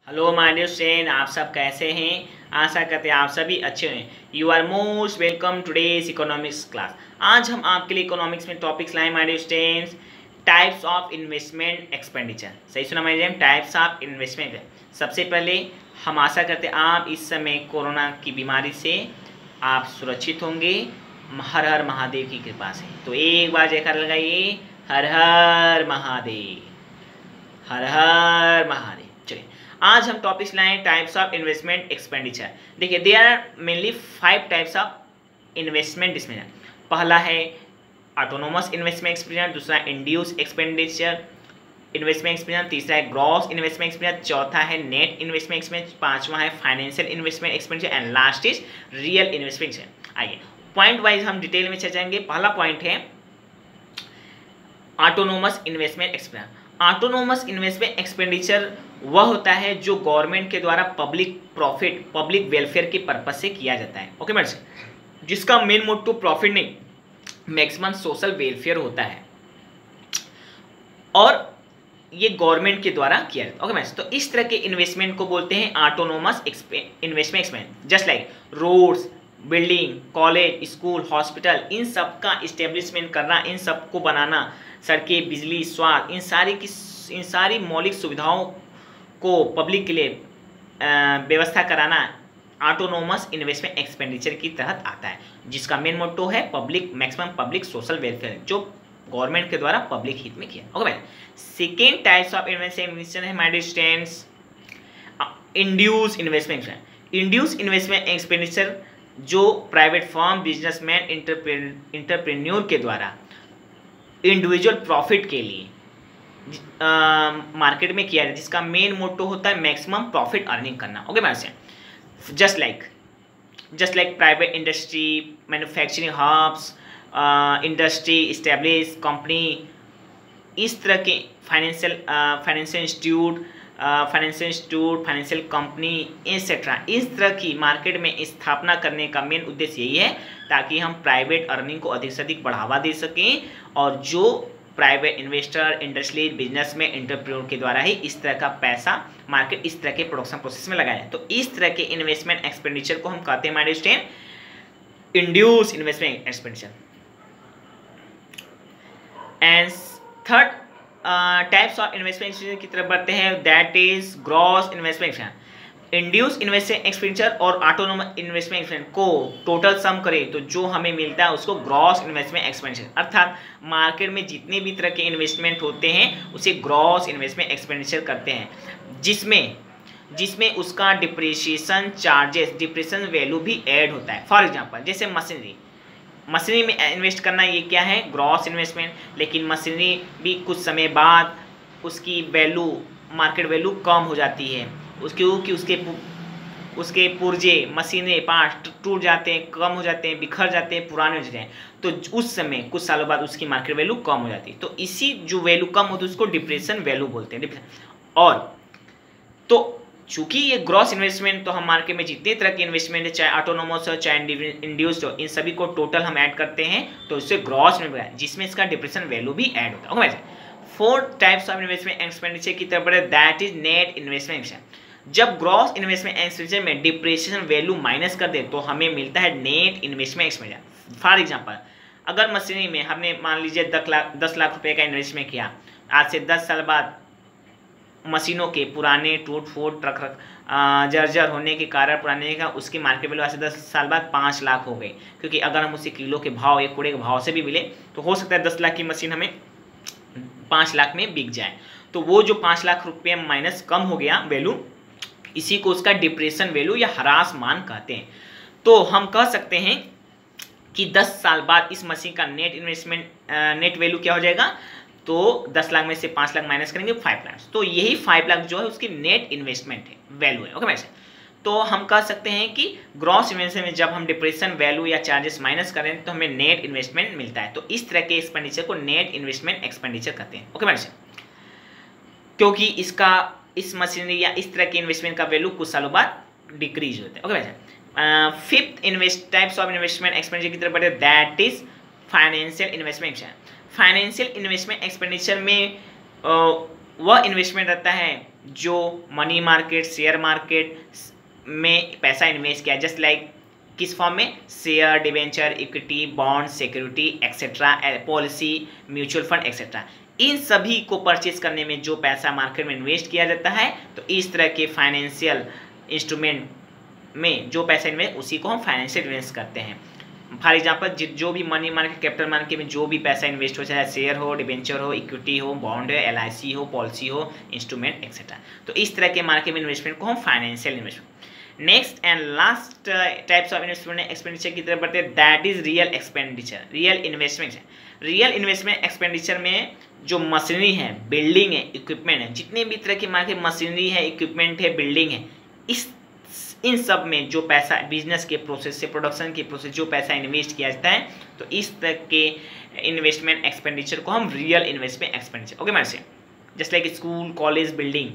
Hello my dear student, आप सब कैसे हैं। आशा करते हैं आप सभी अच्छे हैं। You are most welcome today's economics class. आज हम आपके लिए इकोनॉमिक्स में टॉपिक्स लाए my dear students. Types of investment expenditure. सही सुना my dear, types of investment. सबसे पहले हम आशा करते हैं आप इस समय कोरोना की बीमारी से आप सुरक्षित होंगे। हर हर महादेव की कृपा से। तो एक बार जयकार लगाइए, हर हर महादेव, हर हर महादेव। चलिए आज हम टॉपिक्स लाए टाइप्स ऑफ इन्वेस्टमेंट एक्सपेंडिचर। देखिए there are mainly 5 types of investment इसमें। पहला है ऑटोनोमस इन्वेस्टमेंट एक्सपेंडिचर, दूसरा इंड्यूस एक्सपेंडिचर इन्वेस्टमेंट एक्सपेंडिचर, तीसरा है ग्रॉस इन्वेस्टमेंट एक्सपेंडिचर, चौथा है नेट इन्वेस्टमेंट एक्सपेंडिचर, पांचवा है financial investment expenditure and last is real investment expenditure. आइए पॉइंट वाइज हम डिटेल में चर्चाएंगे। पहला पॉइंट है autonomous investment expenditure. Autonomous investment expenditure वह होता है जो गवर्नमेंट के द्वारा पब्लिक प्रॉफिट, पब्लिक वेलफेयर के पर्पज से किया जाता है। ओके मैडम, जिसका मेन मोटो प्रॉफिट नहीं, मैक्सिमम सोशल वेलफेयर होता है और ये गवर्नमेंट के द्वारा किया जाता है। ओके मैडम, तो इस तरह के इन्वेस्टमेंट को बोलते हैं autonomous investment expenditure. Just like roads, building, college, school, hospital, इन सब का इस्टेब्लिशमेंट करना, इन सब को बनाना, सड़कें, बिजली, स्वास्थ्य, इन सारी मौलिक सुविधाओं को पब्लिक के लिए व्यवस्था कराना ऑटोनोमस इन्वेस्टमेंट एक्सपेंडिचर की तहत आता है, जिसका मेन मोटो है public, maximum public social welfare, जो गवर्नमेंट के द्वारा पब्लिक हित में किया। Okay ma'am, second types of investment expenditure है my dear students induce investment. Induce investment expenditure जो प्राइवेट फर्म, बिजनेसमैन, इंटरप्रेन्योर के द्वारा इंडिविजुअल प्रॉफिट के लिए मार्केट में किया जाए, जिसका मेन मोटो होता है मैक्सिमम प्रॉफिट अर्निंग करना। Okay ma'am, just like private industry, manufacturing hubs, industry establish company, इस तरह के financial institute, financial company etcetera, इस तरह की मार्केट में स्थापना करने का मेन उद्देश्य यही है ताकि हम प्राइवेट अर्निंग को अधिक से अधिक बढ़ावा दे सकें और जो प्राइवेट इन्वेस्टर, इंडस्ट्रियल, बिजनेस में एंटरप्रेन्योर के द्वारा ही इस तरह का पैसा मार्केट, इस तरह के प्रोडक्शन प्रोसेस में लगाया है। तो इस तरह के इन्वेस्टमेंट एक्सपेंडिचर को हम कहते हैं my dear student induce investment expenditure. And third types of investment की तरफ बढ़ते हैं, that is gross investment expenditure. Induce investment expenditure और ऑटोनोमस इन्वेस्टमेंट एक्सपेंडिचर को टोटल सम करें तो जो हमें मिलता है उसको ग्रॉस इन्वेस्टमेंट एक्सपेंडिचर, अर्थात मार्केट में जितने भी तरह के इन्वेस्टमेंट होते हैं उसे ग्रॉस इन्वेस्टमेंट एक्सपेंडिचर करते हैं, जिसमें उसका डिप्रिसिएशन चार्जेस, डिप्रिसिएशन वैल्यू भी ऐड होता है। फॉर एग्जांपल जैसे मशीनरी में इन्वेस्ट करना, ये क्या है ग्रॉस इन्वेस्टमेंट, लेकिन मशीनरी भी कुछ समय बाद उसकी वैल्यू, मार्केट वैल्यू कम हो जाती है, क्योंकि उसके पुर्जे, मशीनें, पार्ट टूट जाते हैं, कम हो जाते हैं, बिखर जाते हैं, पुराने हो जाते हैं, तो उस समय कुछ सालों बाद उसकी मार्केट वैल्यू कम हो जाती है। तो इसी जो वैल्यू कम होती है उसको डिप्रेशन वैल्यू बोलते हैं। और तो चूंकि ये ग्रॉस इन्वेस्टमेंट, तो हम मार्केट में जितने तरह के इन्वेस्टमेंट है, चाहे ऑटोनोमस हो चाहे इंड्यूस्ड हो, इन सभी को टोटल हम ऐड करते हैं तो इससे ग्रॉस इन्वेस्टमेंट, जिसमें इसका डिप्रेशन वैल्यू भी ऐड होता है। Okay, fourth types of investment expenditure की तरफ बढ़े, that is net investment expenditure. जब ग्रॉस इन्वेस्टमेंट एक्सपेंडिचर में डिप्रिसिएशन वैल्यू माइनस कर दे तो हमें मिलता है net investment expenditure. For example अगर मशीनरी में हमने मान लीजिए 10 लाख रुपए का इन्वेस्टमेंट किया, आज से 10 साल बाद मशीनों के पुराने टूट फूट, जर्जर होने के कारण पुराने का उसकी मार्केट वैल्यू आज से 10 साल बाद 5 लाख हो गई, क्योंकि अगर हम उसे किलो के भाव या कूड़े के भाव से भी मिले तो हो सकता है 10 लाख की मशीन हमें 5 लाख में बिक जाए। तो वो जो 5 लाख रुपये माइनस कम हो गया वैल्यू, इसी को उसका डिप्रेशन वैल्यू या ह्रास मान कहते हैं। तो हम कह सकते हैं कि 10 साल बाद इस मशीन का नेट इन्वेस्टमेंट, नेट वैल्यू क्या हो जाएगा, तो 10 लाख में से 5 लाख माइनस करेंगे 5 लाख, तो यही 5 लाख जो है उसकी नेट इन्वेस्टमेंट है, वैल्यू है। ओके वैसे तो हम कह सकते हैं कि ग्रॉस इन्वेस्टमेंट में जब हम डिप्रेशन वैल्यू या चार्जेस माइनस करें तो हमें नेट इन्वेस्टमेंट मिलता है। तो इस तरह के एक्सपेंडिचर को नेट इन्वेस्टमेंट एक्सपेंडिचर कहते हैं। ओके वैसे क्योंकि इस मशीनरी या इस तरह के इन्वेस्टमेंट का वैल्यू कुछ सालों बाद डिक्रीज होता है। ओके वैसे fifth types of investment expenditure की तरफ बढ़े, that is financial investment expenditure. Financial investment expenditure में वह इन्वेस्टमेंट रहता है जो मनी मार्केट, शेयर मार्केट में पैसा इन्वेस्ट किया, जस्ट लाइक किस फॉर्म में, share, debenture, equity, bond, security etcetera, policy, mutual fund etcetera, इन सभी को परचेज करने में जो पैसा मार्केट में इन्वेस्ट किया जाता है, तो इस तरह के फाइनेंशियल इंस्ट्रूमेंट में जो पैसा इन्वेस्ट, उसी को हम फाइनेंशियल इन्वेस्ट करते हैं। फॉर एग्जाम्पल जो भी मनी मार्केट, कैपिटल मार्केट में जो भी पैसा इन्वेस्ट हो, चाहे शेयर हो, डिवेंचर हो, इक्विटी हो, बॉन्ड हो, LIC हो, पॉलिसी हो, इंस्ट्रूमेंट एक्सेट्रा, तो इस तरह के मार्केट में इन्वेस्टमेंट को हम financial investment. Next and last types of investment expenditure की तरफ बढ़ते हैं, that is real expenditure, real investment है। रियल इन्वेस्टमेंट एक्सपेंडिचर में जो मशीनरी है, बिल्डिंग है, इक्विपमेंट है, जितने भी तरह की मार्केट मशीनरी है, इक्विपमेंट है, बिल्डिंग है, इन सब में जो पैसा बिजनेस के प्रोसेस से, प्रोडक्शन के प्रोसेस जो पैसा इन्वेस्ट किया जाता है, तो इस तरह के इन्वेस्टमेंट एक्सपेंडिचर को हम real investment expenditure, okay ma'am, just like school, college, building,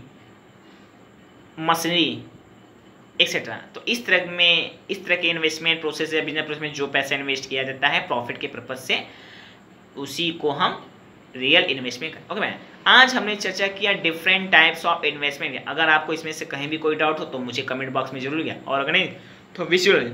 machinery etcetera, तो इस तरह के इन्वेस्टमेंट प्रोसेस या बिजनेस प्रोसेस में जो पैसा इन्वेस्ट किया जाता है प्रॉफिट के पर्पज से, उसी को हम रियल इन्वेस्टमेंट, ओके मैम। आज हमने चर्चा किया डिफरेंट टाइप्स ऑफ इन्वेस्टमेंट। अगर आपको इसमें से कहीं भी कोई डाउट हो तो मुझे कमेंट बॉक्स में जरूर लिखिए, और अगर नहीं तो visual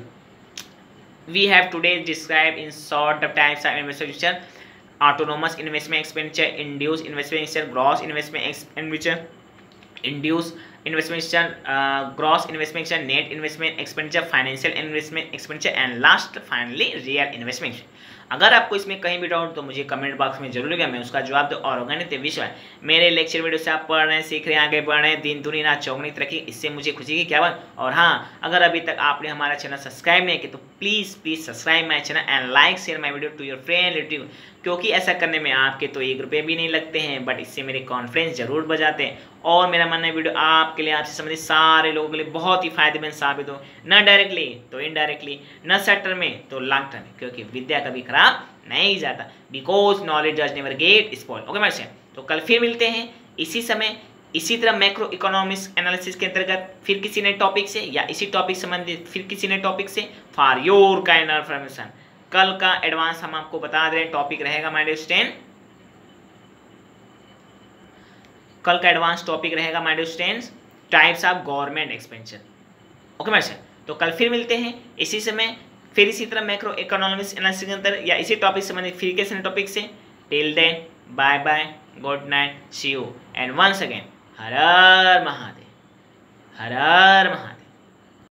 we have today describe in short the types of investment: autonomous investment expenditure, induce investment expenditure, gross investment expenditure, induce investment expenditure, gross investment expenditure, net investment expenditure, financial investment expenditure and last finally real investment. अगर आपको इसमें कहीं भी doubt तो मुझे comment box में जरूर लिखिए, मैं उसका जवाब दूँ। और गणित विषय मेरे लेक्चर वीडियो से आप पढ़ रहे हैं, सीख रहे हैं, आगे बढ़ रहे हैं, दिन दुनी रात चौगुनी तरक्की, इससे मुझे खुशी की क्या बात। और हाँ, अगर अभी तक आपने हमारा चैनल सब्सक्राइब नहीं किया तो please subscribe my channel and like share my video to your friend relative, क्योंकि ऐसा करने में आपके तो 1 रुपये भी नहीं लगते हैं, बट इससे मेरे कॉन्फ्रेंस जरूर बजाते हैं। और मेरा मानना है वीडियो आपके लिए, आपसे संबंधित सारे लोगों के लिए बहुत ही फायदेमंद साबित हो, न डायरेक्टली तो इनडायरेक्टली, न शॉर्ट टर्म में तो लॉन्ग टर्म में, क्योंकि विद्या कभी खराब नहीं जाता, because knowledge does never get spoiled, okay ma'am. तो कल फिर मिलते हैं इसी समय, इसी तरह मैक्रो इकोनॉमिक्स एनालिसिस के अंतर्गत फिर किसी नए टॉपिक से, या इसी टॉपिक संबंधित फिर किसी नए टॉपिक से, फॉर योर काइंड इन्फॉर्मेशन। कल का एडवांस हम आपको बता दे रहे हैं, टॉपिक रहेगा माय डियर स्टूडेंट, कल का एडवांस टॉपिक रहेगा my dear students, types of government expenditure, okay ma'am. तो कल फिर मिलते हैं इसी समय, फिर इसी तरह मैक्रो इकोनॉमिक्स एनालिसिस के अंदर या इसी टॉपिक से संबंधित फिर किसी टॉपिक से। Till then bye bye, good night, see you and once again Har Har Mahadev, Har Har Mahadev.